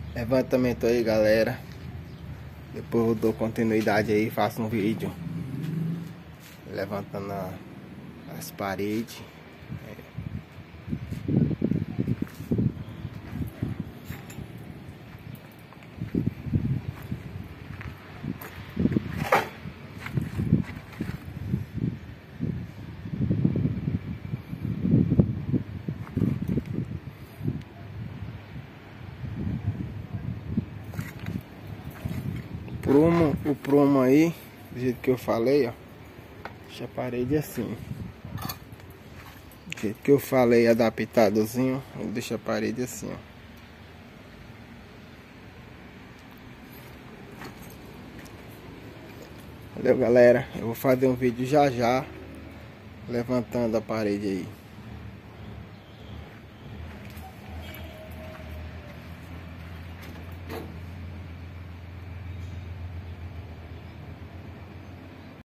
Levantamento aí, galera. Depois eu dou continuidade aí, faço um vídeo levantando as paredes. O prumo aí, do jeito que eu falei, ó. Deixa a parede assim. Do jeito que eu falei, adaptadozinho, deixa a parede assim, ó. Valeu, galera. Eu vou fazer um vídeo já já levantando a parede aí.